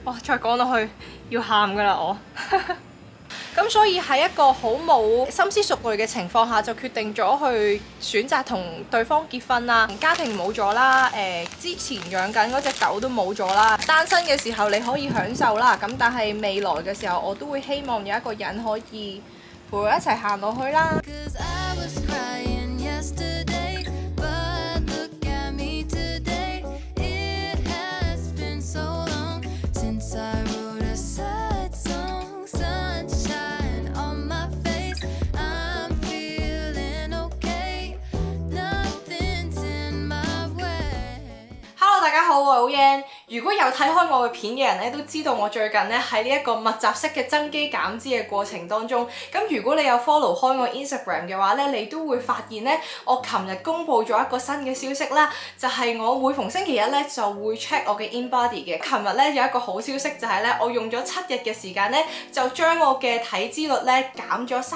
哇！再講落去要喊㗎啦我。咁所以喺一個好冇深思熟慮嘅情況下，就決定咗去選擇同對方結婚啦。家庭冇咗啦，之前養緊嗰隻狗都冇咗啦。單身嘅時候你可以享受啦，咁但係未來嘅時候，我都會希望有一個人可以陪我一齊行落去啦。大家好，我係好 Yan。如果有睇開我嘅片嘅人咧，都知道我最近咧喺呢一個密集式嘅增肌減脂嘅過程當中。咁如果你有 follow 開我 Instagram 嘅話咧，你都會發現咧，我琴日公布咗一個新嘅消息啦，就係我每逢星期一咧就會 check 我嘅 InBody 嘅。琴日咧有一個好消息就係咧，我用咗7日嘅時間咧，就將我嘅體脂率咧減咗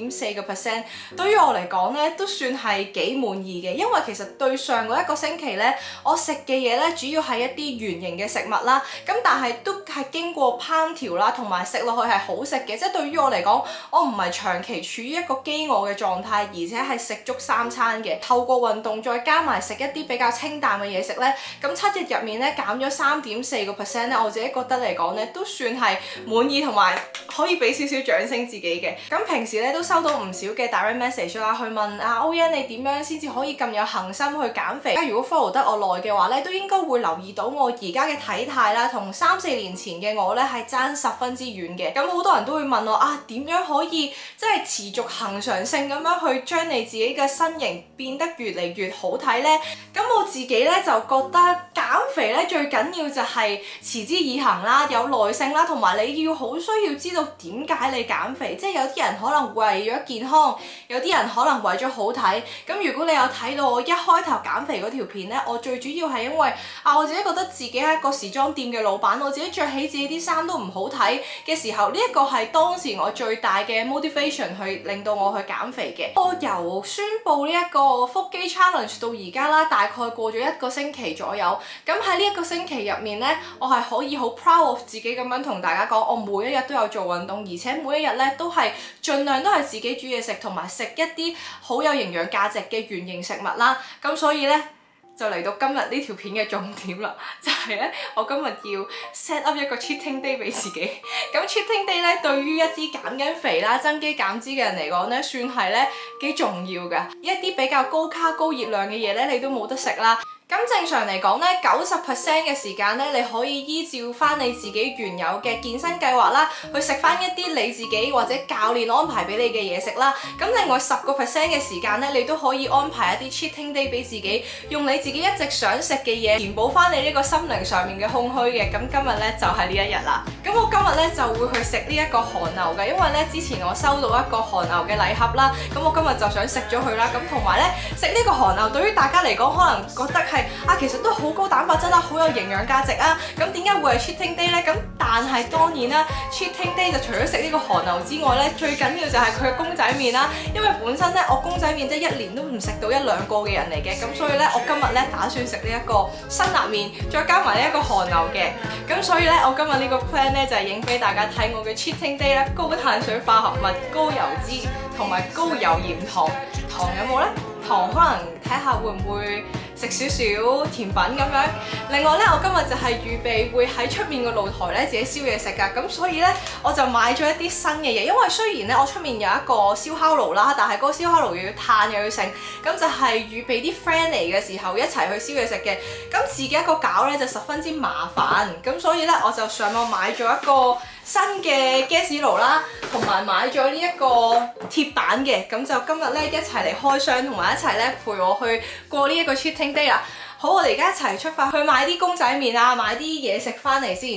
3.4%。對於我嚟講咧，都算係幾滿意嘅，因為其實對上嗰一個星期咧，我食嘅嘢咧主要係一啲圓形嘅食物啦，咁但係都係經過烹調啦，同埋食落去係好食嘅。即係對於我嚟講，我唔係長期處於一個飢餓嘅狀態，而且係食足3餐嘅。透過運動再加埋食一啲比較清淡嘅嘢食咧，咁7日入面咧減咗3.4%咧，我自己覺得嚟講咧都算係滿意，同埋可以俾少少掌聲自己嘅。咁平時咧都收到唔少嘅 direct message 啦，去問歐欣你點樣先至可以咁有恆心去減肥？如果 follow 得我耐嘅話咧，都應該會留意到我而家嘅體態啦，同3-4年前嘅我咧係爭10分之遠嘅。咁好多人都會問我點樣可以即係持續恆常性咁樣去將你自己嘅身形變得越嚟越好睇呢？咁我自己咧就覺得減肥咧最緊要就係持之以恆啦，有耐性啦，同埋你要好需要知道點解你減肥。即係有啲人可能為咗健康，有啲人可能為咗好睇。咁如果你有睇到我一開頭減肥嗰條片咧，我最主要係因為我自己覺得自己係一個時裝店嘅老闆，我自己着起自己啲衫都唔好睇嘅時候，呢一個係當時我最大嘅 motivation 去令到我去減肥嘅。我由宣布呢一個腹肌 challenge 到而家啦，大概過咗1個星期左右。咁喺呢1個星期入面咧，我係可以好 proud of 自己咁樣同大家講，我每一日都有做運動，而且每一日咧都係盡量都係自己煮嘢食，同埋食一啲好有營養價值嘅原型食物啦。咁所以咧，就嚟到今日呢條片嘅重點啦，就係咧，我今日要 set up 一個 cheating day 俾自己。咁 cheating day 咧，對於一啲減緊肥啦、增肌減脂嘅人嚟講咧，算係咧幾重要嘅。一啲比較高卡高熱量嘅嘢咧，你都冇得食啦。咁正常嚟講咧，90% 嘅時間咧，你可以依照翻你自己原有嘅健身計劃啦，去食翻一啲你自己或者教練安排俾你嘅嘢食啦。咁另外10% 嘅時間咧，你都可以安排一啲 cheating day 俾自己，用你自己一直想食嘅嘢填補翻你呢個心靈上面嘅空虛嘅。咁今日咧就係呢一日啦。咁我今日咧就會去食呢一個韓牛嘅，因為咧之前我收到一個韓牛嘅禮盒啦，咁我今日就想食咗佢啦。咁同埋咧食呢個韓牛對於大家嚟講可能覺得係其實都好高蛋白質啦，好有營養價值啊！咁點解會係 cheating day 咧？咁但係當然啦，cheating day 就除咗食呢個韓牛之外咧，最緊要就係佢嘅公仔麵啦。因為本身咧我公仔麵即係1年都唔食到1-2個嘅人嚟嘅，咁所以咧我今日咧打算食呢一個辛辣麵，再加埋呢一個韓牛嘅。咁所以咧我今日呢個 plan 咧就係影俾大家睇我嘅 cheating day 啦，高碳水化合物、高油脂同埋高油鹽糖。糖有冇咧？糖可能睇下會唔會食少少甜品咁樣。另外咧，我今日就係預備會喺出面個露台咧自己燒嘢食㗎，咁所以咧我就買咗一啲新嘅嘢。因為雖然咧我出面有一個燒烤爐啦，但係嗰個燒烤爐又要炭又要剩，咁就係預備啲 friend 嚟嘅時候一齊去燒嘢食嘅。咁自己一個搞咧就十分之麻煩，咁所以咧我就上網買咗一個新嘅 gas 爐啦，同埋買咗呢一個鐵板嘅。咁就今日咧一齊嚟開箱，同埋一齊咧陪我去過呢一個 cheating day 啦。好，我哋而家一齊出發去買啲公仔麵啊，買啲嘢食翻嚟先。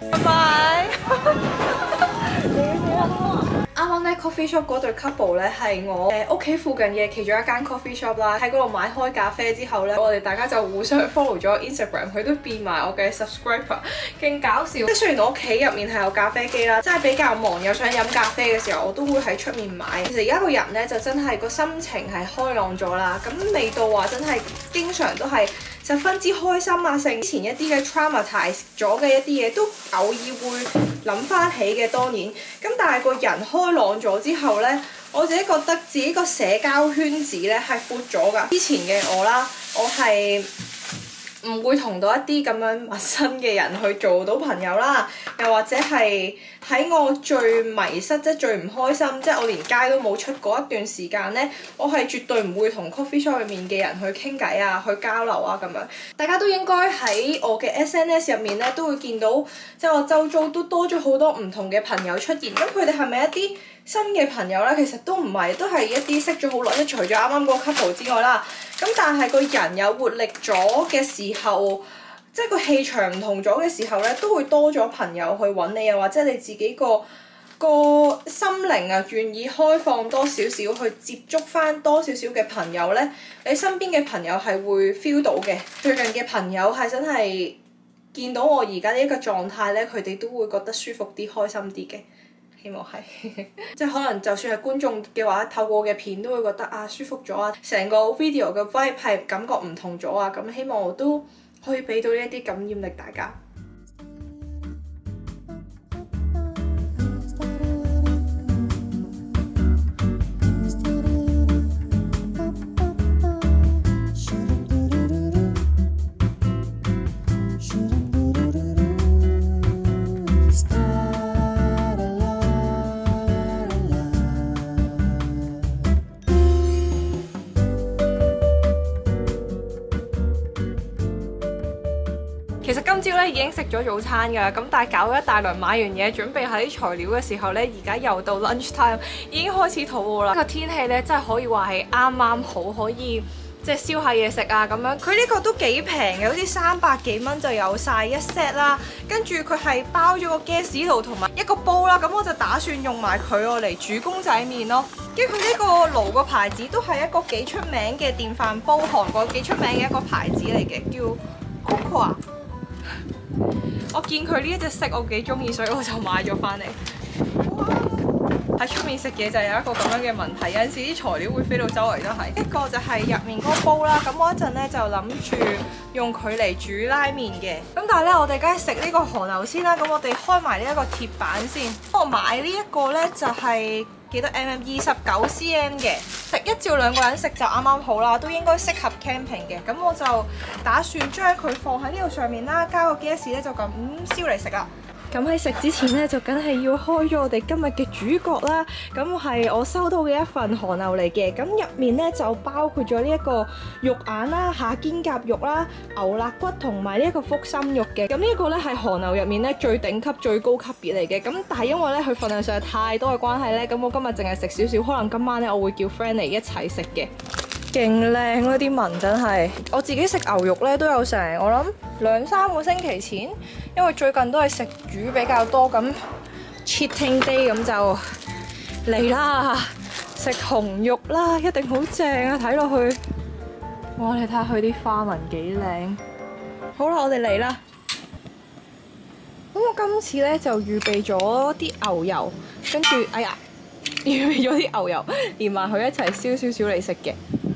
拜拜。啱啱咧 coffee shop 嗰對 couple 咧係我屋企附近嘅其中一間 coffee shop 啦，喺嗰度買開咖啡之後咧，我哋大家就互相 follow 咗 Instagram， 佢都變埋我嘅 subscriber， 勁搞笑。即係雖然我屋企入面係有咖啡機啦，真係比較忙又想飲咖啡嘅時候，我都會喺出面買。其實而家個人咧就真係個心情係開朗咗啦，咁未到話真係經常都係十分之開心啊！之前一啲嘅 traumatize 咗嘅一啲嘢都偶爾會諗翻起嘅，當然咁，但係個人開朗咗之後呢，我自己覺得自己個社交圈子呢係闊咗㗎。之前嘅我啦，我係唔會同到一啲咁樣陌生嘅人去做到朋友啦，又或者係喺我最迷失，即係最唔開心，即係我連街都冇出過一段時間呢，我係絕對唔會同 coffee shop 入面嘅人去傾偈啊，去交流啊咁樣。大家都應該喺我嘅 SNS 入面呢，都會見到，即係我周遭都多咗好多唔同嘅朋友出現。咁佢哋係咪一啲新嘅朋友呢？其實都唔係，都係一啲識咗好耐，即除咗啱啱嗰個 couple 之外啦。咁但係個人有活力咗嘅時候，即係個氣場唔同咗嘅時候咧，都會多咗朋友去揾你，又或者你自己個心靈啊，願意開放多少少去接觸翻多少少嘅朋友咧，你身邊嘅朋友係會 feel 到嘅。最近嘅朋友係真係見到我而家呢一個狀態咧，佢哋都會覺得舒服啲、開心啲嘅。希望係，即係可能就算係觀眾嘅話，透過我嘅片都會覺得啊舒服咗啊，成個 video 嘅 vibe 係感覺唔同咗啊，咁希望我都可以俾到呢一啲感染力大家。其實今朝咧已經食咗早餐㗎啦，咁但係搞咗一大輪買完嘢，準備下啲材料嘅時候咧，而家又到 lunch time， 已經開始肚餓啦。呢個天氣咧真係可以話係啱啱好，可以即係燒下嘢食啊咁樣。佢呢個都幾平嘅，好似300幾蚊就有晒一 set 啦。跟住佢係包咗個 gas 爐同埋一個煲啦，咁我就打算用埋佢我嚟煮公仔麵咯。跟住佢呢個爐個牌子都係一個幾出名嘅電飯煲，韓國幾出名嘅一個牌子嚟嘅，叫 Cocoa。我見佢呢一隻色我幾中意，所以我就買咗翻嚟。喺出面食嘢就有一個咁樣嘅問題，有陣時啲材料會飛到周圍都係。一個就係入面嗰個煲啦，咁我一陣咧就諗住用佢嚟煮拉麵嘅。咁但係咧，我哋梗係食呢個韓牛先啦。咁我哋開埋呢一個鐵板先。我買呢一個咧就係幾多 mm？29cm 嘅，食1至2個人食就啱啱好啦，都應該適合 camping 嘅。咁我就打算將佢放喺呢度上面啦，加個 gas 咧就咁燒嚟食啦。咁喺食之前咧，就梗係要開咗我哋今日嘅主角啦。咁係我收到嘅一份韓牛嚟嘅。咁入面咧就包括咗呢一個肉眼啦、下肩胛肉啦、牛肋骨同埋呢一個腹心肉嘅。咁呢一個咧係韓牛入面咧最頂級、最高級別嚟嘅。咁但係因為咧佢份量實在太多嘅關係咧，咁我今日淨係食少少，可能今晚咧我會叫 friend 嚟一齊食嘅。勁靚咯啲紋真係，我自己食牛肉咧都有成我諗2-3個星期前，因為最近都係食魚比較多，咁 cheating day 咁就嚟啦，食紅肉啦，一定好正啊！睇落去，哇！你睇下佢啲花紋幾靚。好啦，我哋嚟啦。咁我今次咧就預備咗啲牛油，跟住哎呀，預備咗啲牛油，連埋佢一齊燒少少嚟食嘅。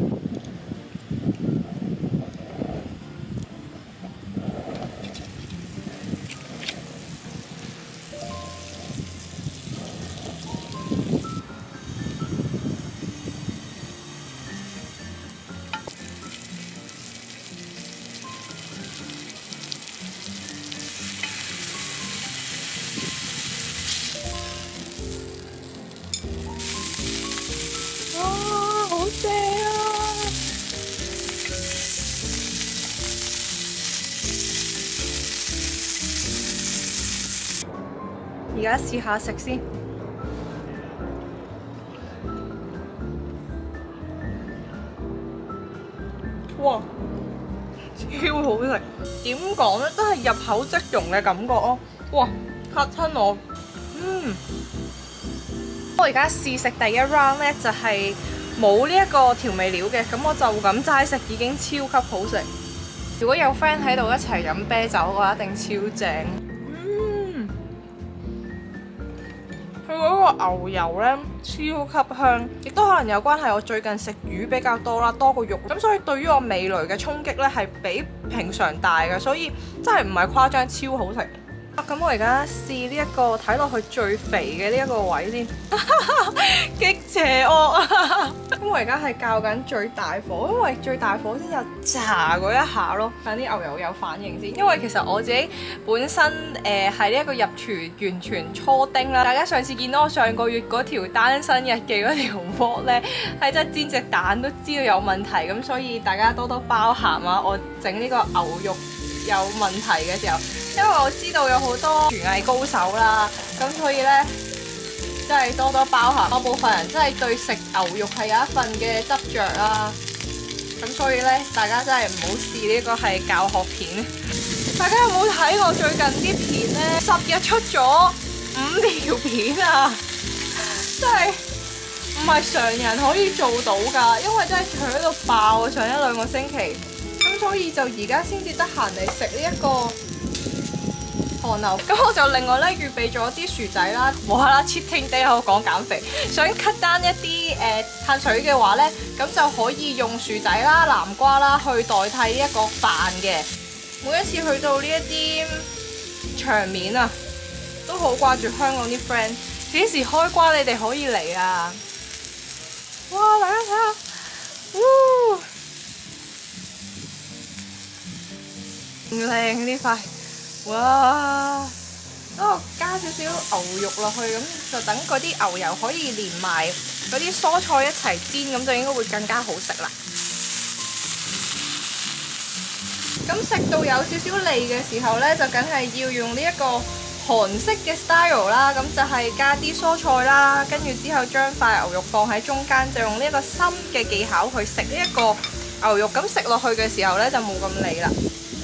好正啊！而家試下食先。哇，超好食！點講呢？真係入口即溶嘅感覺咯〜 哇！嚇親我。我而家試食第一 round 咧，就係冇呢一個調味料嘅，咁我就咁齋食已經超級好食。如果有 friend 喺度一齊飲啤酒嘅話，一定超正。佢嗰個牛油咧超級香，亦都可能有關係我最近食魚比較多啦，多過肉，咁所以對於我味蕾嘅衝擊咧係比平常大嘅，所以真係唔係誇張，超好食。咁我而家試呢一個睇落去最肥嘅呢一個位先，激邪惡啊！咁我而家係較緊最大火，因為最大火先有炸嗰一下咯，等啲牛油有反應先。因為其實我自己本身係呢一個入廚完全初丁啦。大家上次見到我上個月嗰條單身日記嗰條 vlog 咧，係真係煎隻蛋都知道有問題，咁所以大家多多包涵啊！我整呢個牛肉有問題嘅時候。因為我知道有好多廚藝高手啦，咁所以呢，真係多多包涵。我部分人真係對食牛肉係有一份嘅執着啦，咁所以呢，大家真係唔好試呢個係教學片。大家有冇睇我最近啲片呢？10日出咗5條片啊！真係唔係常人可以做到㗎，因為真係搶到爆啊！上1、2個星期，咁所以就而家先至得閒嚟食呢一個韓牛，咁我就另外咧預備咗啲薯仔啦，無啦啦 cheating day 喺度講減肥，想 cut down 一啲碳水嘅話咧，咁就可以用薯仔啦、南瓜啦去代替呢一個飯嘅。每一次去到呢一啲場面啊，都好掛住香港啲 friend， 幾時開關你哋可以嚟啊！哇，大家睇下，靚呢塊。哇！等我加少少牛肉落去，咁就等嗰啲牛油可以連埋嗰啲蔬菜一齊煎，咁就應該會更加好食啦。咁食到有少少膩嘅時候呢，就梗係要用呢一個韓式嘅 style 啦。咁就係加啲蔬菜啦，跟住之後將塊牛肉放喺中間，就用呢一個新嘅技巧去食呢一個牛肉。咁食落去嘅時候呢，就冇咁膩啦。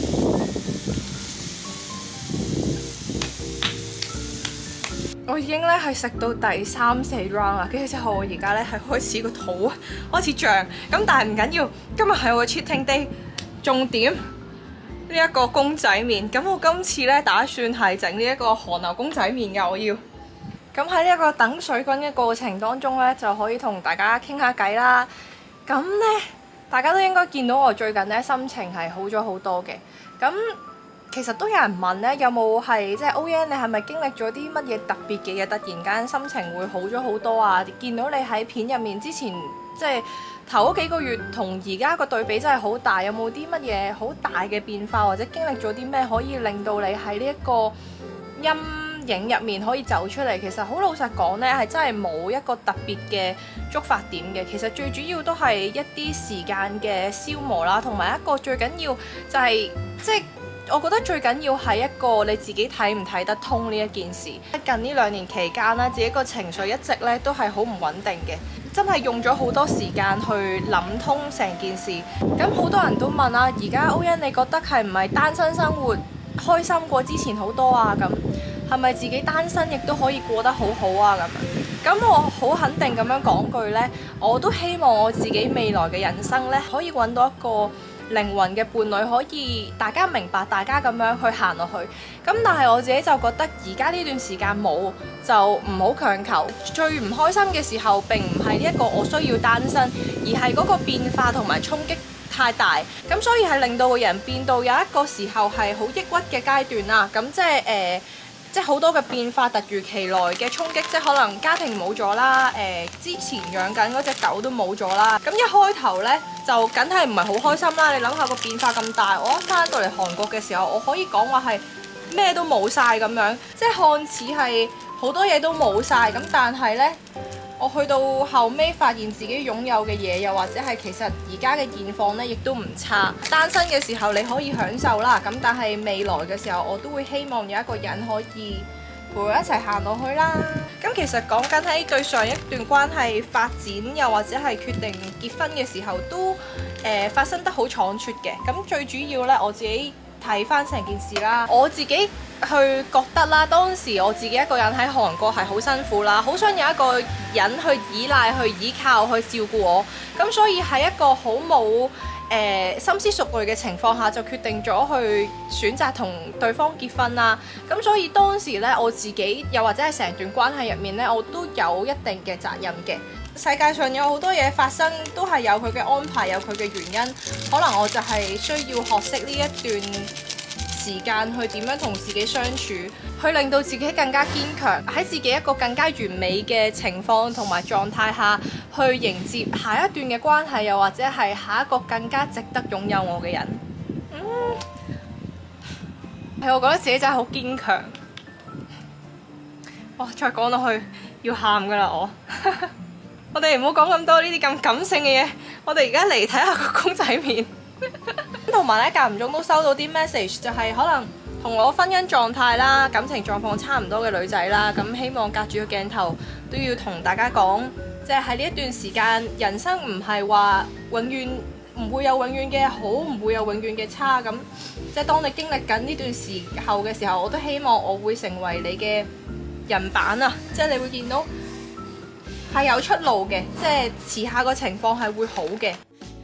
我已經咧係食到第3、4 round 啦，跟住之後我而家咧係開始個肚開始脹，咁但係唔緊要，今日係我嘅 cheating day， 重點呢一個公仔麵，咁我今次咧打算係整呢一個韓牛公仔麵嘅，我要。咁喺呢一個等水滾嘅過程當中咧，就可以同大家傾下偈啦。咁咧，大家都應該見到我最近咧心情係好咗好多嘅，咁。其實都有人問咧，有冇係即係 OYAN 你係咪經歷咗啲乜嘢特別嘅嘢，突然間心情會好咗好多啊？見到你喺片入面之前即係頭嗰幾個月同而家個對比真係好大，有冇啲乜嘢好大嘅變化，或者經歷咗啲咩可以令到你喺呢一個陰影入面可以走出嚟？其實好老實講呢，係真係冇一個特別嘅觸發點嘅。其實最主要都係一啲時間嘅消磨啦，同埋一個最緊要就係即係。我覺得最緊要係一個你自己睇唔睇得通呢一件事。近呢2年期間啦，自己個情緒一直咧都係好唔穩定嘅，真係用咗好多時間去諗通成件事。咁好多人都問啦，而家 OYAN 你覺得係唔係單身生活開心過之前好多啊？咁係咪自己單身亦都可以過得好好啊？咁我好肯定咁樣講句呢，我都希望我自己未來嘅人生呢，可以揾到一個靈魂嘅伴侶，可以大家明白大家咁樣去行落去。咁但係我自己就覺得而家呢段時間冇，就唔好強求。最唔開心嘅時候並唔係呢一個我需要單身，而係嗰個變化同埋衝擊太大，咁所以係令到個人變到有一個時候係好抑鬱嘅階段啦。咁即係好多嘅變化突如其來嘅衝擊，即係可能家庭冇咗啦，之前養緊嗰隻狗都冇咗啦。咁一開頭呢，就梗係唔係好開心啦。你諗下個變化咁大，我一翻到嚟韓國嘅時候，我可以講話係咩都冇晒咁樣，即係看似係好多嘢都冇晒咁，但係呢，我去到後尾發現自己擁有嘅嘢，又或者係其實而家嘅現況呢，亦都唔差。單身嘅時候你可以享受啦，咁但係未來嘅時候，我都會希望有一個人可以陪我一齊行落去啦。咁其實講緊喺對上一段關係發展，又或者係決定結婚嘅時候，都發生得好倉促嘅。咁最主要呢，我自己睇翻成件事啦。我自己去覺得啦，當時我自己一個人喺韓國係好辛苦啦，好想有一個人去依賴、去依靠、去照顧我。咁所以喺一個好冇深思熟慮嘅情況下，就決定咗去選擇同對方結婚啦。咁所以當時呢，我自己又或者係成段關係入面呢，我都有一定嘅責任嘅。世界上有好多嘢發生，都係有佢嘅安排，有佢嘅原因。可能我就係需要學識呢一段時間去點樣同自己相處，去令到自己更加堅強，喺自己一個更加完美嘅情況同埋狀態下去迎接下一段嘅關係，又或者係下一個更加值得擁有我嘅人。係，我覺得自己真係好堅強。哇！再講落去要喊㗎啦我。我哋唔好講咁多呢啲咁感性嘅嘢，我哋而家嚟睇下個公仔麵。同埋咧，間唔中都收到啲 message， 就係可能同我婚姻狀態啦、感情狀況差唔多嘅女仔啦，咁希望隔住個鏡頭都要同大家講，即係喺呢一段時間，人生唔係話永遠唔會有永遠嘅好，唔會有永遠嘅差。咁即係當你經歷緊呢段時候嘅時候，我都希望我會成為你嘅人版啊！即係你會見到係有出路嘅，即係遲下個情況係會好嘅。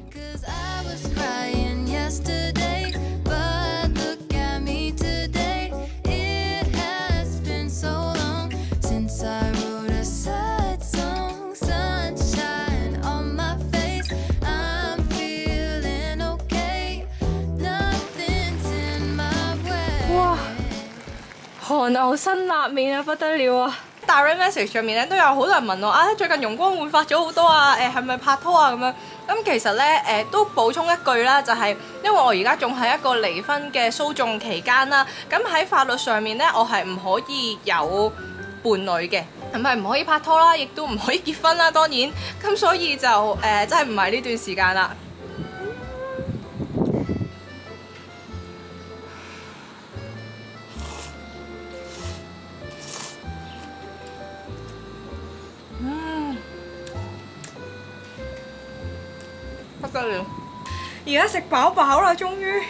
哇！韓牛辛辣麵啊，不得了啊！Direct message 上面咧都有好多人問我啊，最近容光煥發咗好多啊，係咪拍拖啊咁樣？咁其實咧都補充一句啦，就係因為我而家仲係一個離婚嘅訴訟期間啦，咁喺法律上面咧我係唔可以有伴侶嘅，係咪唔可以拍拖啦，亦都唔可以結婚啦，當然，咁所以就真係唔係呢段時間啦。不得了！而家食飽飽啦，終於，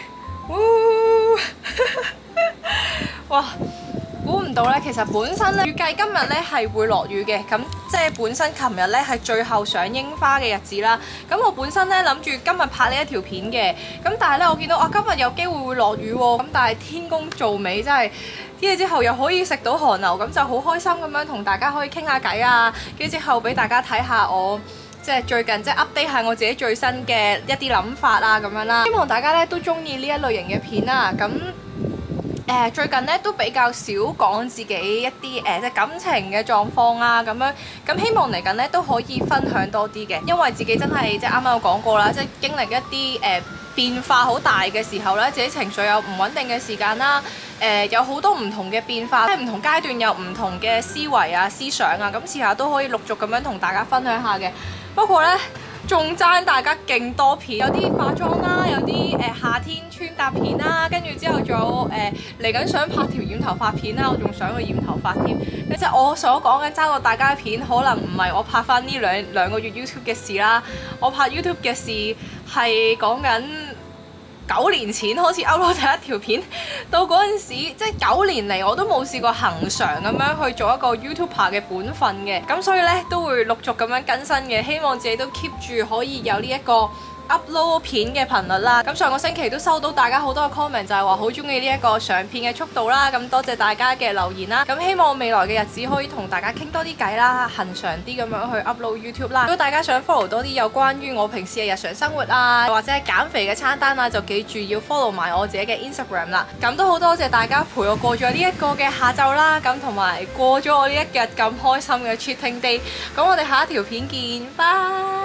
哇！估唔到咧，其實本身咧預計今日咧係會落雨嘅，咁即係本身琴日咧係最後賞櫻花嘅日子啦。咁我本身咧諗住今日拍呢一條片嘅，咁但係咧我見到啊今日有機會會落雨喎，咁但係天公造美，真係啲嘢之後又可以食到韓牛，咁就好開心咁樣同大家可以傾下偈啊，跟住之後俾大家睇下我。即係最近即係 update 下我自己最新嘅一啲諗法啊咁樣啦，希望大家咧都中意呢一類型嘅片啦。咁最近咧都比較少講自己一啲即係感情嘅狀況啊咁樣，咁希望嚟緊咧都可以分享多啲嘅，因為自己真係即係啱啱有講過啦，即係經歷一啲變化好大嘅時候咧，自己情緒有唔穩定嘅時間啦，有好多唔同嘅變化，即係唔同階段有唔同嘅思維啊、思想啊，咁遲下都可以陸續咁樣同大家分享下嘅。不過咧，仲爭大家勁多片，有啲化妝啦，有啲夏天穿搭片啦，跟住之後仲有嚟緊想拍條染頭髮片啦，我仲想去染頭髮添。即係我所講嘅爭到大家片，可能唔係我拍翻呢兩個月 YouTube 嘅事啦，我拍 YouTube 嘅事係講緊9年前開始 upload 第一條片，到嗰陣時即係9年嚟我都冇試過恆常咁樣去做一個 YouTuber 嘅本分嘅，咁所以咧都會陸續咁樣更新嘅，希望自己都 keep 住可以有呢一個 upload 片嘅頻率啦。咁上個星期都收到大家好多嘅 comment， 就係話好中意呢一個上片嘅速度啦，咁多謝大家嘅留言啦。咁希望未來嘅日子可以同大家傾多啲偈啦，恆常啲咁樣去 upload YouTube 啦。如果大家想 follow 多啲有關於我平時嘅日常生活啊，或者係減肥嘅餐單啊，就記住要 follow 埋我自己嘅 Instagram 啦。咁都好多謝大家陪我過咗呢一個嘅下晝啦，咁同埋過咗我呢一日咁開心嘅 cheating day。咁我哋下一條片見，拜。